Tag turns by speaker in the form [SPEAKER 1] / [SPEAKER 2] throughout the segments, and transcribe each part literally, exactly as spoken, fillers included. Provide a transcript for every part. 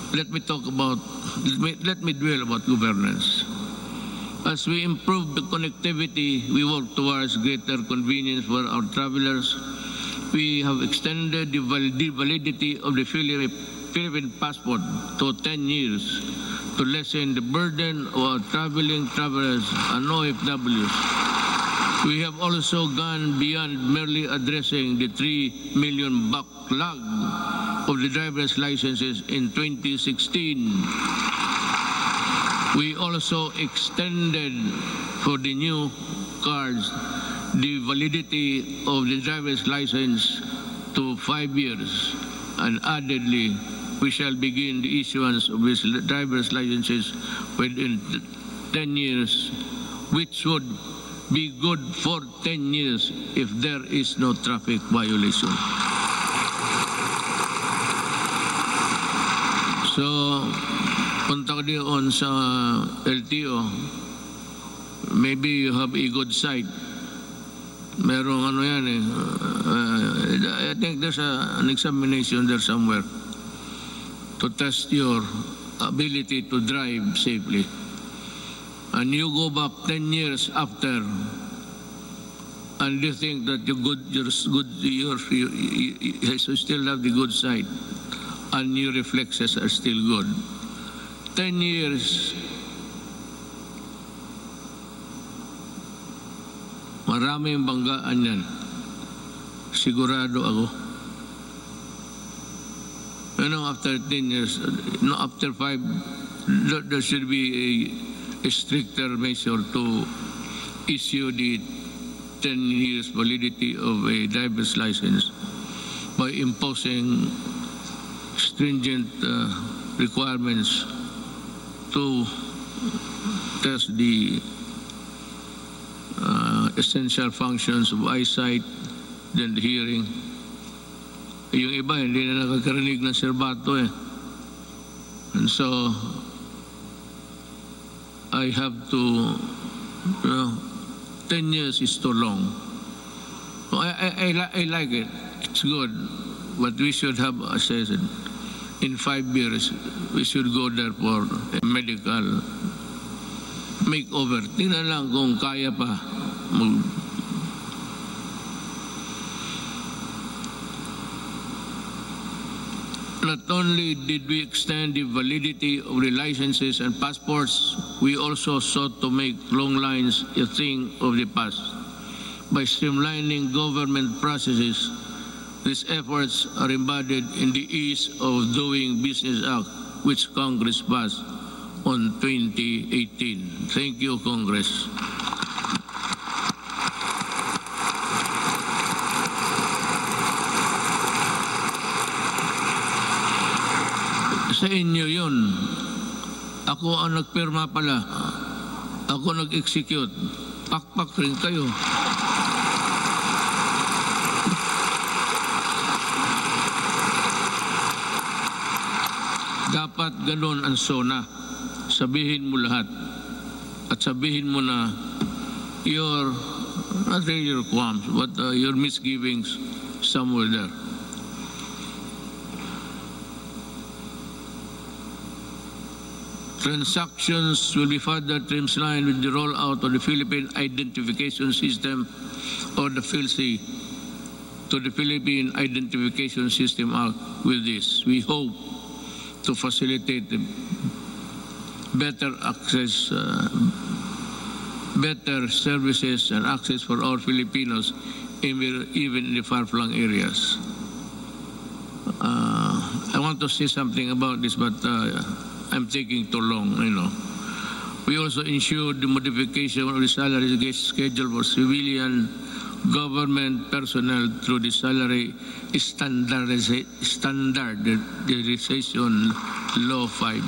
[SPEAKER 1] let me talk about, let me, let me dwell about governance. As we improve the connectivity, we work towards greater convenience for our travelers. We have extended the validity of the Philippine passport to ten years to lessen the burden of our traveling travelers and O F Ws. We have also gone beyond merely addressing the three million backlog of the driver's licenses in twenty sixteen. We also extended for the new cards the validity of the driver's license to five years, and addedly, we shall begin the issuance of these driver's licenses within ten years, which would be good for ten years if there is no traffic violation. So, punta ko diyon sa L T O, maybe you have a good sight. Merong ano yan eh, uh, I think there's a, an examination there somewhere to test your ability to drive safely. And you go back ten years after, and you think that you're good, you're good, you're, you, you, you still have the good side, and your reflexes are still good. Ten years, maraming banggaan yan. Sigurado ako. You know, after ten years, no, after five, there should be a, a stricter measure to issue the ten years validity of a driver's license by imposing stringent uh, requirements to test the uh, essential functions of eyesight, then the hearing. Yung iba, hindi na nakakarinig ng serbato eh. And so, I have to, you know, ten years is too long. So I, I, I, I like it. It's good. But we should have, as I said, in five years, we should go there for a medical makeover. Tingnan lang kung kaya pa. Mag Not only did we extend the validity of the licenses and passports, we also sought to make long lines a thing of the past. By streamlining government processes, these efforts are embodied in the Ease of Doing Business Act, which Congress passed on twenty eighteen. Thank you, Congress. Sa inyo yun. Ako ang nagpirma pala. Ako nag-execute. Pakpak rin kayo. Dapat ganun ang SONA. Sabihin mo lahat. At sabihin mo na your, not really your qualms, but uh, your misgivings somewhere there. Transactions will be further streamlined with the rollout of the Philippine Identification System, or the PhilSy, to the Philippine Identification System Act. With this, we hope to facilitate the better access, uh, better services and access for all Filipinos, even in the far-flung areas. Uh, I want to say something about this, but uh, I'm taking too long, you know. We also ensured the modification of the salary schedule for civilian government personnel through the salary standardization law five.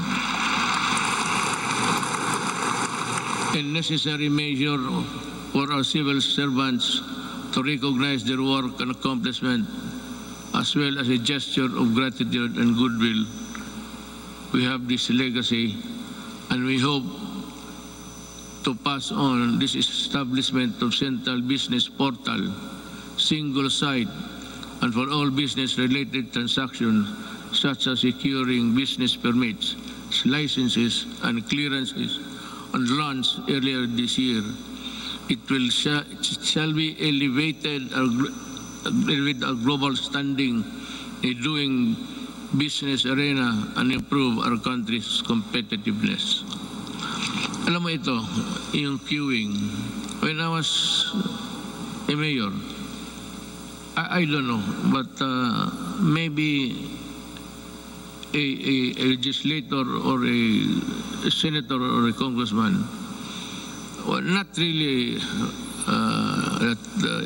[SPEAKER 1] A necessary measure for our civil servants to recognize their work and accomplishment, as well as a gesture of gratitude and goodwill. We have this legacy, and we hope to pass on this establishment of Central Business Portal, single site, and for all business-related transactions such as securing business permits, licenses, and clearances on lands earlier this year. It will sh shall be elevated our, elevate our global standing in doing business arena and improve our country's competitiveness. Alam mo ito, yung queuing. When I was a mayor, I, I don't know, but uh, maybe a, a, a legislator or a, a senator or a congressman, well, not really uh, that uh,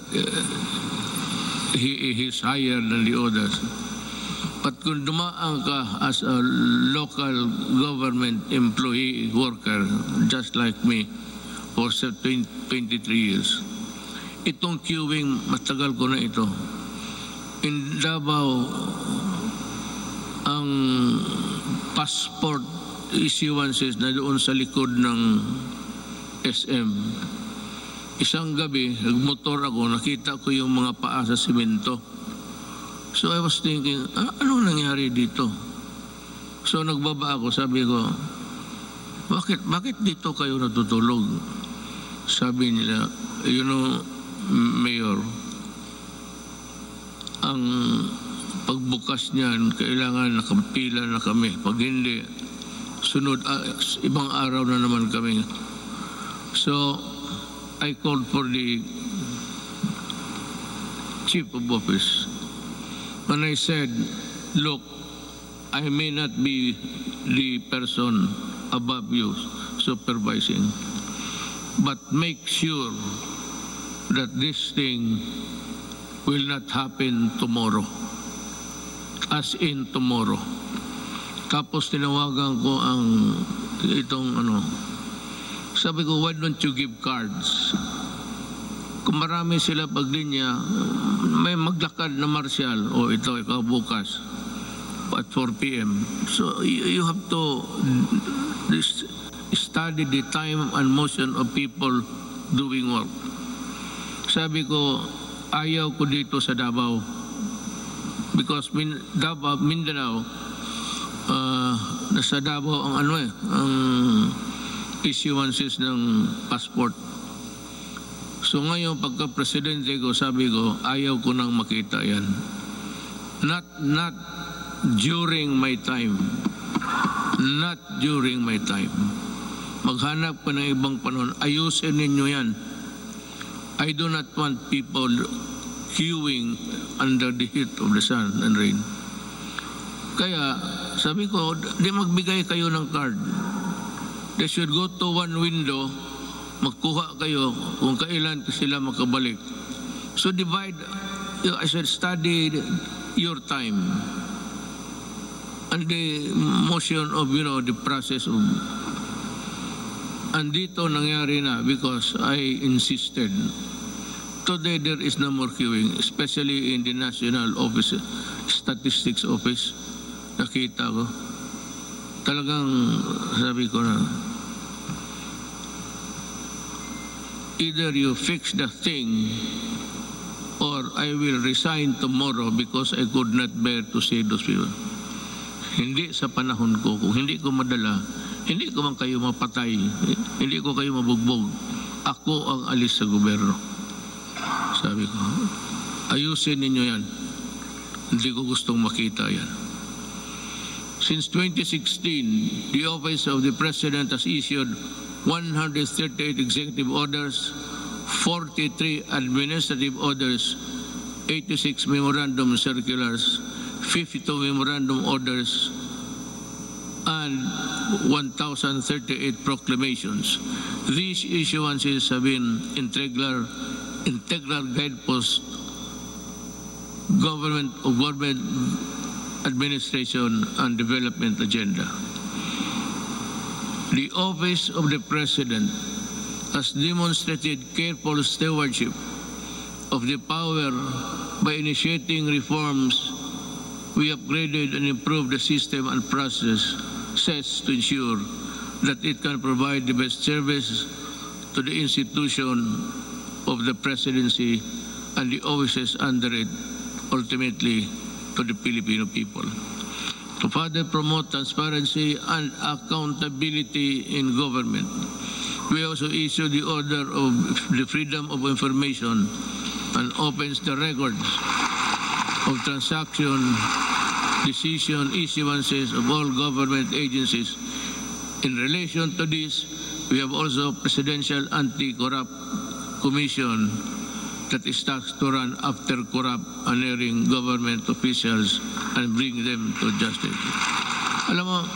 [SPEAKER 1] he, he's higher than the others. But kung dumaan ka as a local government employee worker, just like me, for twenty-three years, itong queuing, matagal ko na ito. In Davao, ang passport issuances na doon sa likod ng S M. Isang gabi, nagmotor ako, nakita ko yung mga paa sa simento. So I was thinking, ah, ano nangyari dito? So nagbaba ako, sabi ko, bakit, bakit dito kayo natutulog? Sabi nila, you know, Mayor, ang pagbukas niyan, kailangan nakapila na kami. Pag hindi, sunod, uh, ibang araw na naman kami. So, I called for the chief of office. And I said, look, I may not be the person above you supervising, but make sure that this thing will not happen tomorrow. As in tomorrow. Tapos tinawagan ko ang itong ano, sabi ko, why don't you give cards? Kung marami sila paglinya, may maglakad na martial, o ito, ikaw bukas at four p m So you, you have to this, study the time and motion of people doing work. Sabi ko, ayaw ko dito sa Davao. Because Min Davao, Mindanao, uh, nasa Davao ang ano eh, ang issuances ng passport. So ngayon, pagka-presidente ko, sabi ko, ayaw ko nang makita yan. Not, not during my time. Not during my time. Maghanap pa ng ibang panahon. Ayusin ninyo yan. I do not want people queuing under the heat of the sun and rain. Kaya, sabi ko, di magbigay kayo ng card. They should go to one window, magkuha kayo kung kailan sila makabalik. So divide, I said, study your time and the motion of, you know, the process of. And dito nangyari na because I insisted. Today there is no more queuing, especially in the National Office, Statistics Office. Nakita ko. Talagang sabi ko na, either you fix the thing or I will resign tomorrow because I could not bear to see those people. Hindi sa panahon ko. Kung hindi ko madala, hindi ko man kayo mapatay, hindi ko kayo mabugbog. Ako ang alis sa gobyerno. Sabi ko, ayusin ninyo yan. Hindi ko gustong makita yan. Since twenty sixteen, the Office of the President has issued one hundred thirty-eight executive orders, forty-three administrative orders, eighty-six memorandum circulars, fifty-two memorandum orders, and one thousand thirty-eight proclamations. These issuances have been integral, integral guideposts government of government administration and development agenda. The Office of the President has demonstrated careful stewardship of the power by initiating reforms. We upgraded and improved the system and process sets to ensure that it can provide the best service to the institution of the presidency and the offices under it, ultimately to the Filipino people. to further promote transparency and accountability in government. We also issue the order of the freedom of information and opens the records of transaction, decision, issuances of all government agencies. In relation to this, we have also Presidential Anti-Corrupt Commission that is tasked to run after corrupt and erring government officials and bring them to justice. Alam mo,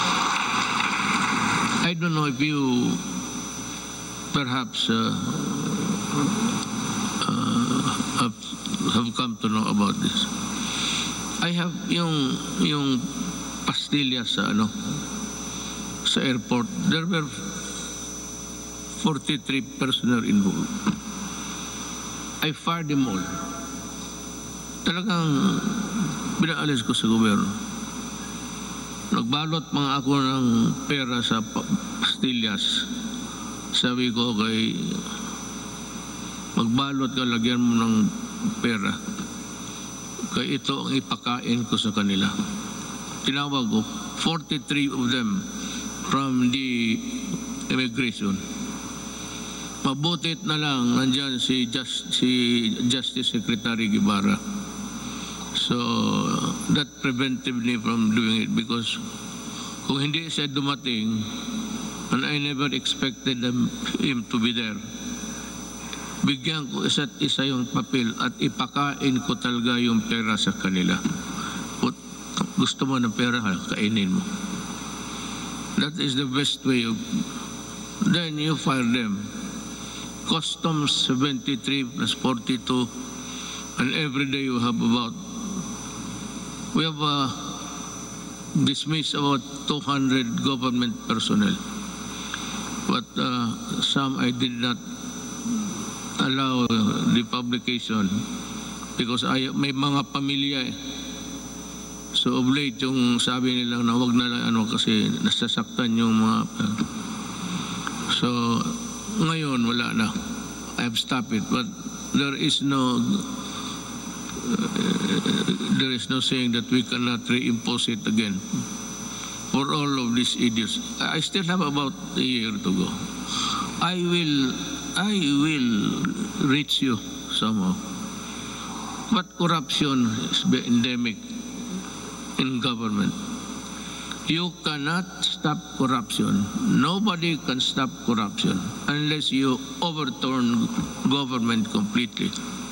[SPEAKER 1] I don't know if you perhaps uh, uh, have, have come to know about this. I have yung yung pastillas sa ano sa airport. There were forty-three personnel involved. I fired them all. Talagang binaalis ko sa gobyerno. Nagbalot mga ako ng pera sa pastillas. Sabi ko kay magbalot ka, lagyan mo ng pera. Kaya ito ang ipakain ko sa kanila. Tinawag ko, forty-three of them from the immigration. Mabutit na lang nandyan si, Just, si Justice Secretary Guevara. So that prevented me from doing it because kung hindi siya dumating, and I never expected them, him to be there, bigyan ko isa't isa yung papel at ipakain ko talaga yung pera sa kanila. Kung gusto mo ng pera, kainin mo. That is the best way of, then you fire them. Customs seventy-three plus forty-two, and every day you have about, we have uh, dismissed about two hundred government personnel. But uh, some I did not allow the publication because I, may mga pamilya eh. So of late yung sabi nila na wag na lang ano kasi nasasaktan yung mga uh, so ngayon wala na. I have stopped it, but there is no uh, there is no saying that we cannot reimpose it again for all of these idiots. I still have about a year to go. I will I will reach you somehow. But corruption is endemic in government. You cannot stop corruption. Nobody can stop corruption unless you overturn government completely.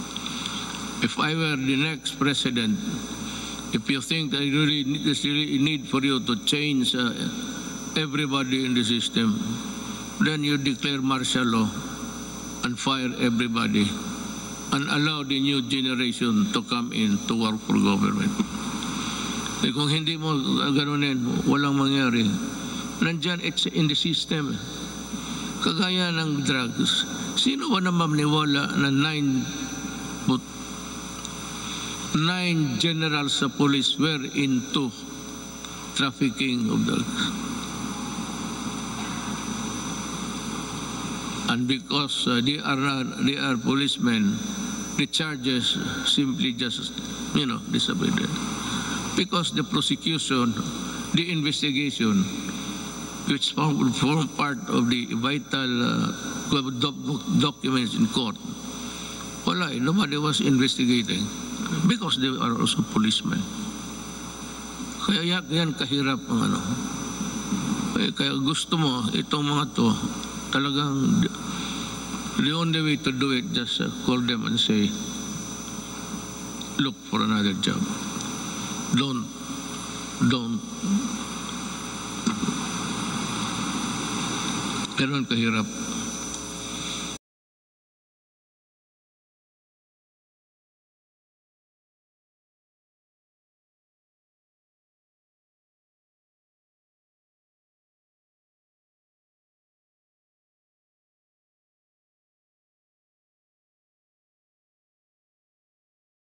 [SPEAKER 1] If I were the next president, if you think that really, there's really a need for you to change uh, everybody in the system, then you declare martial law and fire everybody and allow the new generation to come in to work for government. Eh, kung hindi mo ganunin, walang mangyari. Nandyan, it's in the system. Kagaya ng drugs. Sino ba naman maniwala na nine, nine generals sa police were into trafficking of drugs? And because uh, they are not, they are policemen, the charges simply just, you know, disappeared. Because the prosecution, the investigation, which form part of the vital uh, doc documents in court, wala, nobody was investigating because they are also policemen. Kaya yan kahirap ang ano. Kaya gusto mo, itong mga to, talagang the only way to do it, just uh, call them and say, look for another job. Don't, don't. Ganun kahirap.